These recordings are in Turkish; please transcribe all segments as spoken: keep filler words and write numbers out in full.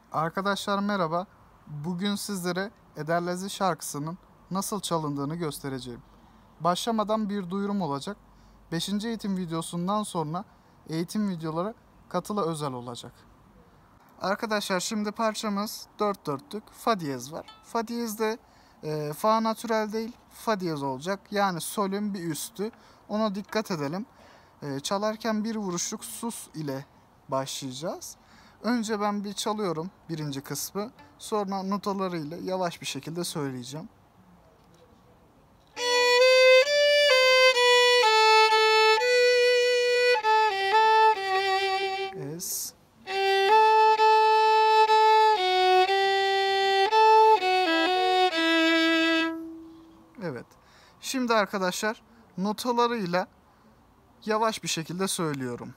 Arkadaşlar merhaba. Bugün sizlere Ederlezi şarkısının nasıl çalındığını göstereceğim. Başlamadan bir duyurum olacak. beşinci eğitim videosundan sonra eğitim videoları katıla özel olacak. Arkadaşlar şimdi parçamız dört dörtlük fa diyez var. Fa diyezde e, fa natürel değil, fa diyez olacak. Yani solün bir üstü. Ona dikkat edelim. E, çalarken bir vuruşluk sus ile başlayacağız. Önce ben bir çalıyorum birinci kısmı. Sonra notalarıyla yavaş bir şekilde söyleyeceğim. Es. Evet. Şimdi arkadaşlar notalarıyla yavaş bir şekilde söylüyorum.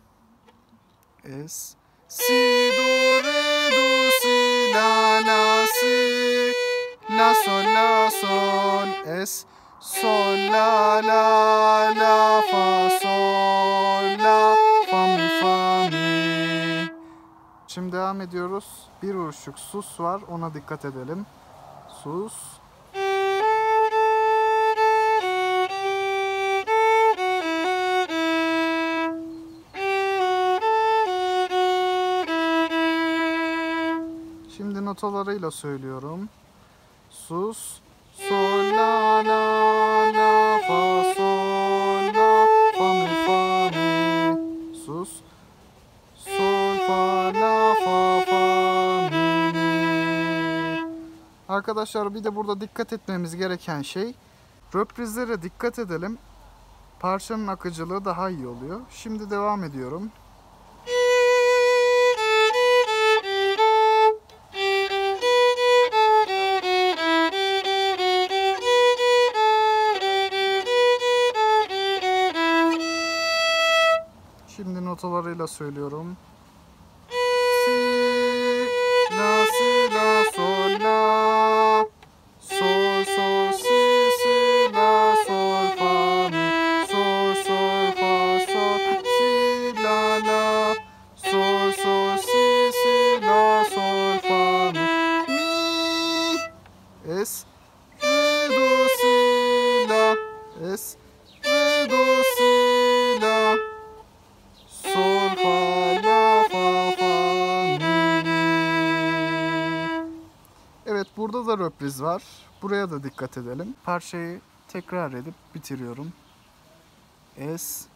Es. Si, do, re, do, si, la, la, si, la, sol, la, sol, es, sol, la, la, la, fa, sol, la, fa, mi, fa, mi. Şimdi devam ediyoruz. Bir vuruşluk sus var. Ona dikkat edelim. Sus. Şimdi notalarıyla söylüyorum. Sus, sol, la, la, la, fa, sol, la, fa, mi, fa, mi. Sus, sol, fa, la, fa, fa, mi, mi. Arkadaşlar bir de burada dikkat etmemiz gereken şey, röprizlere dikkat edelim. Parçanın akıcılığı daha iyi oluyor. Şimdi devam ediyorum. Şimdi notalarıyla söylüyorum. Si, la, si, la, sol, la, sol, sol, si, si, la, sol, fa, mi, sol, sol, fa, sol, si, la, la, sol, sol, si, si, la, sol, fa, mi, mi, es, re, do, si, la, es, re, do, si, la, sol, fa, la, fa, fa, mi, mi. Evet, burada da röpriz var. Buraya da dikkat edelim. Parçayı tekrar edip bitiriyorum. Es.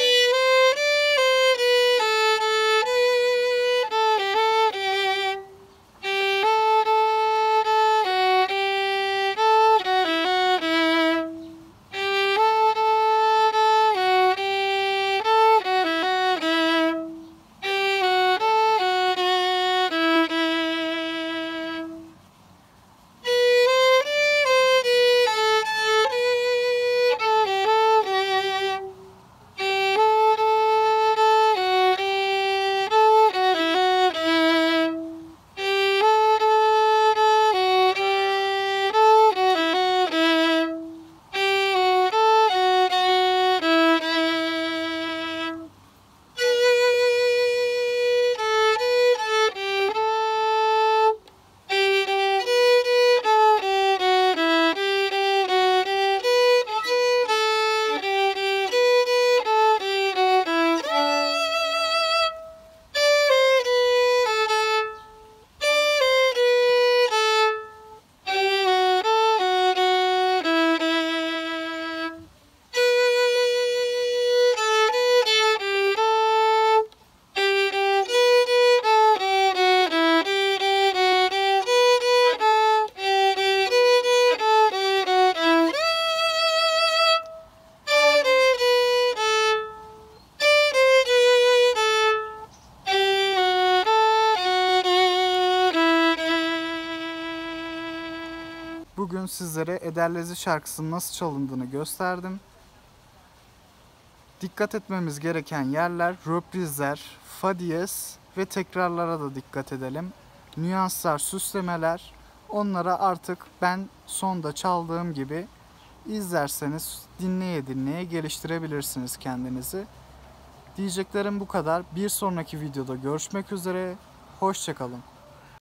Bugün sizlere Ederlezi şarkısının nasıl çalındığını gösterdim. Dikkat etmemiz gereken yerler röprizler, fa diyez ve tekrarlara da dikkat edelim. Nüanslar, süslemeler, onlara artık ben sonda çaldığım gibi izlerseniz dinleye dinleye geliştirebilirsiniz kendinizi. Diyeceklerim bu kadar. Bir sonraki videoda görüşmek üzere. Hoşça kalın.